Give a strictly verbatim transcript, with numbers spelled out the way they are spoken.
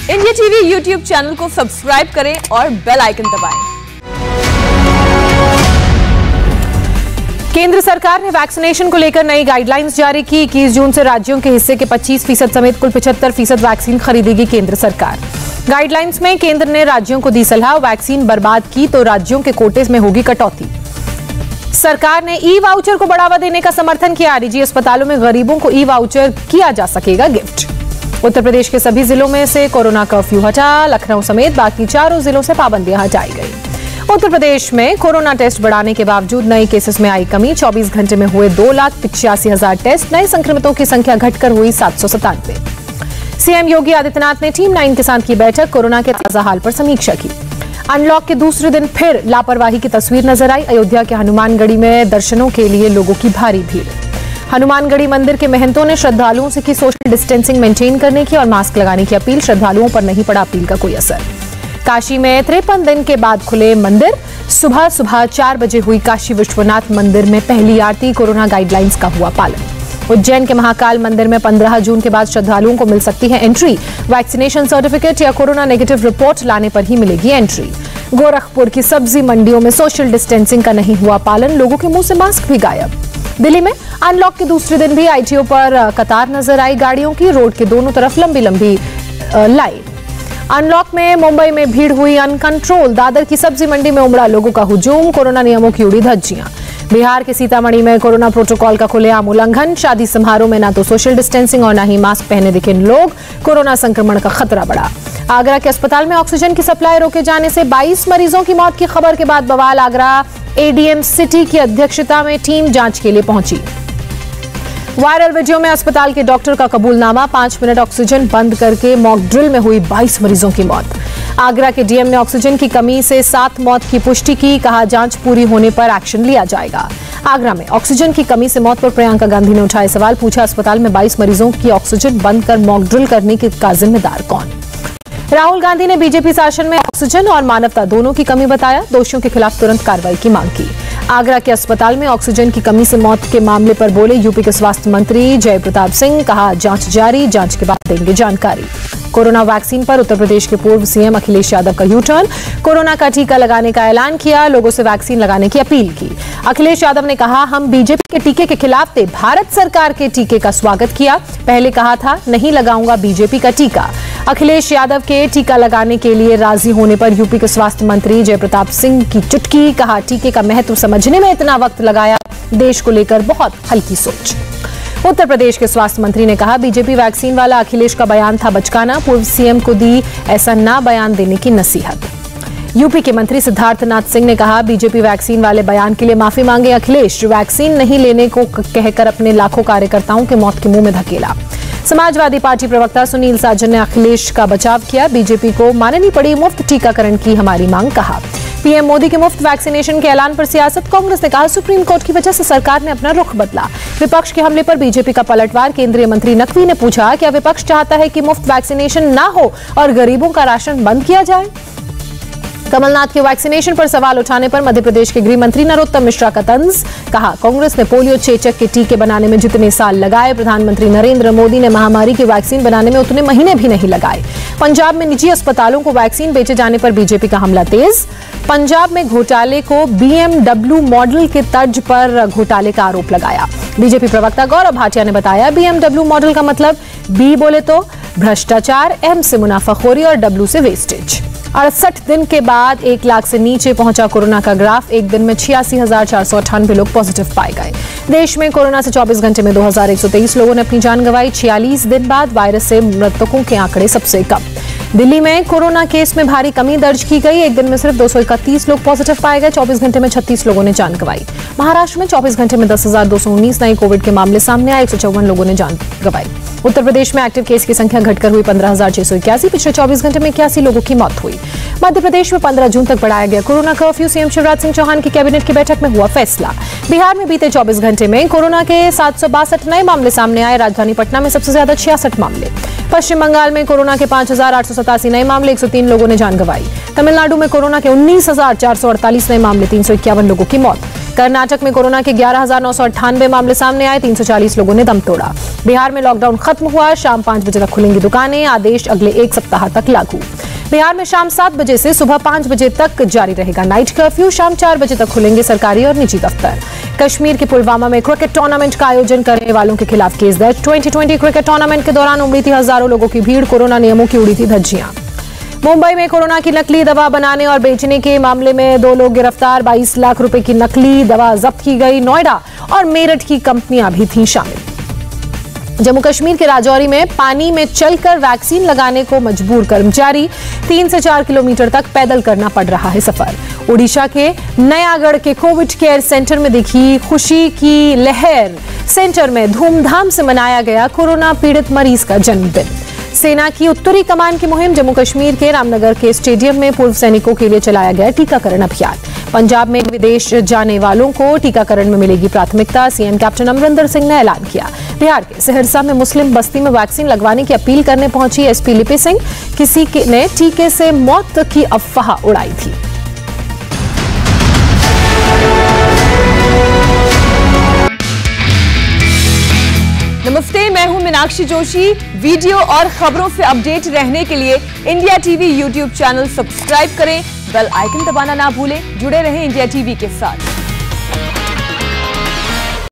India TV YouTube channel को subscribe करें और बेल आइकन दबाएं। केंद्र सरकार ने वैक्सीनेशन को लेकर नई गाइडलाइंस जारी की। इक्कीस जून से राज्यों के हिस्से के पच्चीस फीसद समेत कुल पचहत्तर फीसद वैक्सीन खरीदेगी केंद्र सरकार। गाइडलाइंस में केंद्र ने राज्यों को दी सलाह, वैक्सीन बर्बाद की तो राज्यों के कोटे में होगी कटौती। सरकार ने ई वाउचर को बढ़ावा देने का समर्थन किया। निजी अस्पतालों में गरीबों को ई वाउचर किया जा सकेगा गिफ्ट। उत्तर प्रदेश के सभी जिलों में से कोरोना कर्फ्यू हटा, लखनऊ समेत बाकी चारों जिलों से पाबंदियां हटाई गई। उत्तर प्रदेश में कोरोना टेस्ट बढ़ाने के बावजूद नए केसेस में आई कमी। चौबीस घंटे में हुए दो लाख पिचासी हजार टेस्ट। नए संक्रमितों की संख्या घटकर हुई सात सौ सतानवे। सीएम योगी आदित्यनाथ ने टीम नाइन के साथ की बैठक, कोरोना के ताजा हाल पर समीक्षा की। अनलॉक के दूसरे दिन फिर लापरवाही की तस्वीर नजर आई। अयोध्या के हनुमानगढ़ी में दर्शनों के लिए लोगों की भारी भीड़। हनुमानगढ़ी मंदिर के महंतों ने श्रद्धालुओं से की सोशल डिस्टेंसिंग मेंटेन करने की और मास्क लगाने की अपील। श्रद्धालुओं पर नहीं पड़ा अपील का कोई असर। काशी में तिरपन दिन के बाद खुले मंदिर। सुबह सुबह चार बजे हुई काशी विश्वनाथ मंदिर में पहली आरती। कोरोना गाइडलाइंस का हुआ पालन। उज्जैन के महाकाल मंदिर में पंद्रह जून के बाद श्रद्धालुओं को मिल सकती है एंट्री। वैक्सीनेशन सर्टिफिकेट या कोरोना नेगेटिव रिपोर्ट लाने पर ही मिलेगी एंट्री। गोरखपुर की सब्जी मंडियों में सोशल डिस्टेंसिंग का नहीं हुआ पालन। लोगों के मुंह से मास्क भी गायब। दिल्ली में अनलॉक के दूसरे दिन भी आईटीओ पर कतार नजर आई गाड़ियों की। रोड के दोनों तरफ लंबी लंबी लाइन। अनलॉक में मुंबई में भीड़ हुई अनकंट्रोल। दादर की सब्जी मंडी में उमड़ा लोगों का हुजूम। कोरोना नियमों की उड़ी धज्जियां। बिहार के सीतामढ़ी में कोरोना प्रोटोकॉल का खुलेआम उल्लंघन। शादी समारोह में ना तो सोशल डिस्टेंसिंग और ना ही मास्क पहने दिखे लोग। कोरोना संक्रमण का खतरा बढ़ा। आगरा के अस्पताल में ऑक्सीजन की सप्लाई रोके जाने से बाईस मरीजों की मौत की खबर के बाद बवाल। आगरा एडीएम सिटी की अध्यक्षता में टीम जांच के लिए पहुंची। वायरल वीडियो में अस्पताल के डॉक्टर का कबूलनामा। पांच मिनट ऑक्सीजन बंद करके मॉक ड्रिल में हुई बाईस मरीजों की मौत। आगरा के डीएम ने ऑक्सीजन की कमी से सात मौत की पुष्टि की। कहा जांच पूरी होने पर एक्शन लिया जाएगा। आगरा में ऑक्सीजन की कमी से मौत पर प्रियंका गांधी ने उठाए सवाल। पूछा अस्पताल में बाईस मरीजों की ऑक्सीजन बंद कर मॉक ड्रिल करने का जिम्मेदार कौन। राहुल गांधी ने बीजेपी शासन में ऑक्सीजन और मानवता दोनों की कमी बताया। दोषियों के खिलाफ तुरंत कार्रवाई की मांग की। आगरा के अस्पताल में ऑक्सीजन की कमी से मौत के मामले पर बोले यूपी के स्वास्थ्य मंत्री जय प्रताप सिंह। कहा जांच जारी, जांच के बाद देंगे जानकारी। कोरोना वैक्सीन पर उत्तर प्रदेश के पूर्व सीएम अखिलेश यादव का यू टर्न। कोरोना का टीका लगाने का ऐलान किया। लोगों से वैक्सीन लगाने की अपील की। अखिलेश यादव ने कहा हम बीजेपी के टीके के खिलाफ थे, भारत सरकार के टीके का स्वागत किया। पहले कहा था नहीं लगाऊंगा बीजेपी का टीका। अखिलेश यादव के टीका लगाने के लिए राजी होने पर यूपी के स्वास्थ्य मंत्री जय प्रताप सिंह की चुटकी। कहा टीके का महत्व समझने में इतना वक्त लगाया, देश को लेकर बहुत हल्की सोच। उत्तर प्रदेश के स्वास्थ्य मंत्री ने कहा बीजेपी वैक्सीन वाला अखिलेश का बयान था बचकाना। पूर्व सीएम को दी ऐसा ना बयान देने की नसीहत। यूपी के मंत्री सिद्धार्थनाथ सिंह ने कहा बीजेपी वैक्सीन वाले बयान के लिए माफी मांगे अखिलेश। वैक्सीन नहीं लेने को कहकर अपने लाखों कार्यकर्ताओं के मौत के मुंह में धकेला। समाजवादी पार्टी प्रवक्ता सुनील साजन ने अखिलेश का बचाव किया। बीजेपी को माननी पड़ी मुफ्त टीकाकरण की हमारी मांग। कहा पीएम मोदी के मुफ्त वैक्सीनेशन के ऐलान पर सियासत। कांग्रेस ने कहा सुप्रीम कोर्ट की वजह से सरकार ने अपना रुख बदला। विपक्ष के हमले पर बीजेपी का पलटवार। केंद्रीय मंत्री नकवी ने पूछा क्या विपक्ष चाहता है कि मुफ्त वैक्सीनेशन ना हो और गरीबों का राशन बंद किया जाए। कमलनाथ के वैक्सीनेशन पर सवाल उठाने पर मध्य प्रदेश के गृह मंत्री नरोत्तम मिश्रा का तंज। कहा कांग्रेस ने पोलियो चेचक के टीके बनाने में जितने साल लगाए, प्रधानमंत्री नरेंद्र मोदी ने महामारी की वैक्सीन बनाने में उतने महीने भी नहीं लगाए। पंजाब में निजी अस्पतालों को वैक्सीन बेचे जाने पर बीजेपी का हमला तेज। पंजाब में घोटाले को बीएमडब्ल्यू मॉडल के तर्ज पर घोटाले का आरोप लगाया। बीजेपी प्रवक्ता गौरव भाटिया ने बताया बीएमडब्ल्यू मॉडल का मतलब बी बोले तो भ्रष्टाचार, एम से मुनाफाखोरी और डब्ल्यू से वेस्टेज। अड़सठ दिन के बाद एक लाख से नीचे पहुंचा कोरोना का ग्राफ। एक दिन में छियासी हजार चार सौ अट्ठानवे लोग पॉजिटिव पाए गए। देश में कोरोना से चौबीस घंटे में दो हजार एक सौ तेईस लोगों ने अपनी जान गंवाई। छियालीस दिन बाद वायरस से मृतकों के आंकड़े सबसे कम। दिल्ली में कोरोना केस में भारी कमी दर्ज की गई। एक दिन में सिर्फ दो सौ इकतीस लोग पॉजिटिव पाए गए। चौबीस घंटे में छत्तीस लोगों ने जान गंवाई। महाराष्ट्र में चौबीस घंटे में दस हजार दो सौ उन्नीस नए कोविड के मामले सामने आए। एक सौ चौवन लोगों ने जान गंवाई। उत्तर प्रदेश में एक्टिव केस की संख्या घटकर हुई पंद्रह हजार छह सौ इक्यासी। पिछले चौबीस घंटे में इक्यासी लोगों की मौत हुई। मध्य प्रदेश में पंद्रह जून तक बढ़ाया गया corona curfew. CM Shivraj Singh Chouhan की कैबिनेट की बैठक में हुआ फैसला। बिहार में बीते चौबीस घंटे में कोरोना के सात सौ बासठ नए मामले सामने आए। राजधानी पटना में सबसे ज्यादा छियासठ मामले। पश्चिम बंगाल में कोरोना के पांच हजार आठ सौ सतासी नए मामले। एक सौ तीन लोगों ने जान गंवाई। तमिलनाडु में कोरोना के उन्नीस हजार चार सौ अड़तालीस नए मामले। तीन सौ इक्यावन लोगों की मौत। कर्नाटक में कोरोना के ग्यारह हजार नौ सौ अट्ठानवे मामले सामने आए, तीन सौ चालीस लोगों ने दम तोड़ा। बिहार में लॉकडाउन खत्म हुआ, शाम पांच बजे तक खुलेंगी दुकानें, आदेश अगले एक सप्ताह तक लागू। बिहार में शाम सात बजे से सुबह पांच बजे तक जारी रहेगा नाइट कर्फ्यू, शाम चार बजे तक खुलेंगे सरकारी और निजी दफ्तर। कश्मीर के पुलवामा में क्रिकेट टूर्नामेंट का आयोजन करने वालों के खिलाफ केस दर्ज। ट्वेंटी ट्वेंटी क्रिकेट टूर्नामेंट के दौरान उमड़ी थी हजारों लोगों की भीड़, कोरोना नियमों की उड़ी थी धज्जियां। मुंबई में कोरोना की नकली दवा बनाने और बेचने के मामले में दो लोग गिरफ्तार, बाईस लाख रुपए की नकली दवा जब्त की गई। नोएडा और मेरठ की कंपनियां भी थीं शामिल। जम्मू कश्मीर के राजौरी में पानी में चलकर वैक्सीन लगाने को मजबूर कर्मचारी, तीन से चार किलोमीटर तक पैदल करना पड़ रहा है सफर। ओडिशा के नयागढ़ के कोविड केयर सेंटर में दिखी खुशी की लहर, सेंटर में धूमधाम से मनाया गया कोरोना पीड़ित मरीज का जन्मदिन। सेना की उत्तरी कमान की मुहिम, जम्मू कश्मीर के रामनगर के स्टेडियम में पूर्व सैनिकों के लिए चलाया गया टीकाकरण अभियान। पंजाब में विदेश जाने वालों को टीकाकरण में मिलेगी प्राथमिकता, सीएम कैप्टन अमरिंदर सिंह ने ऐलान किया। बिहार के सहरसा में मुस्लिम बस्ती में वैक्सीन लगवाने की अपील करने पहुंची एसपी लिपि सिंह, किसी ने टीके से मौत की अफवाह उड़ाई थी। नमस्ते, मैं हूं मीनाक्षी जोशी। वीडियो और खबरों से अपडेट रहने के लिए India TV YouTube channel subscribe करें, बेल आइकन दबाना ना भूलें। जुड़े रहें इंडिया टीवी के साथ।